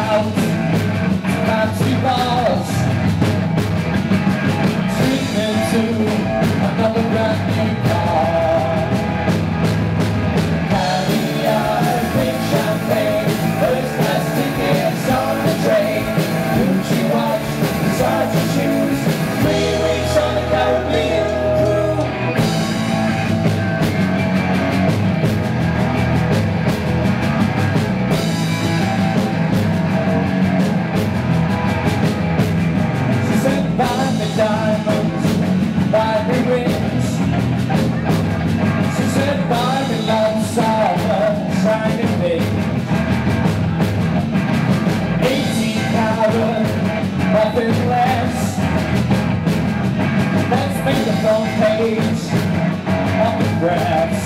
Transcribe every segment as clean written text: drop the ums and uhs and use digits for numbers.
out fancy bars, treatment to another brand new car. Caviar, pink champagne, first class tickets on the train. Gucci watch, Versace shoes, 3 weeks on the Caribbean cruise. She said, buy me diamonds, buy me rings. She said, buy me love sour, shiny things. 18-carat, nothing less. Let's make the front page of the press.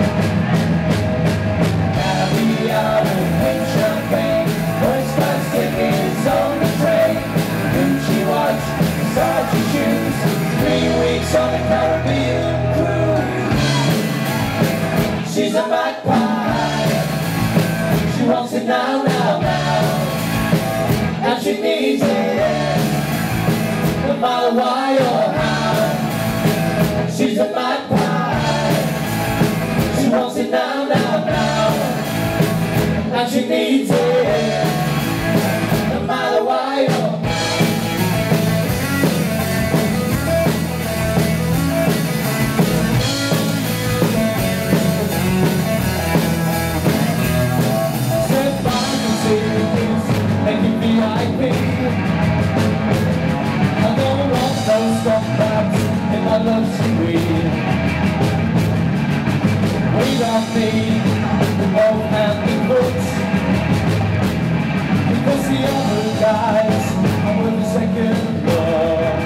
Caviar and pink champagne, first class tickets on the train. Gucci watch, Versace shoes, 3 weeks on the Caribbean cruise. She's a magpie, she wants it now, now, now, and she needs it, no matter why or how. She's a magpie, she wants it now, now, now, and she needs it, no matter why or how. Said buy me tickets, make it VIP. I don't want no scumbags in my love suite. Wait on me, we both hand in books, because the other guys are with a second look.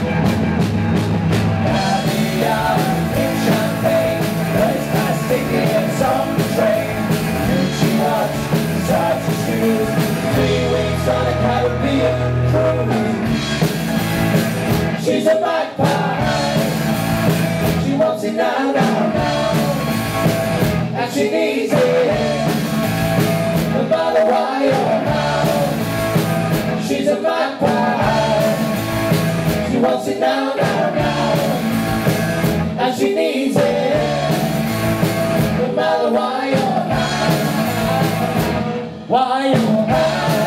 Caviar, pink champagne, first class tickets on the train. Gucci watch, Versace shoes, 3 weeks on a Caribbean cruise. She's a magpie, she wants it now, now, now, and she needs it, no matter why or how. She's a magpie, she wants it now, now, now, and she needs it, no matter why or how. Why or how.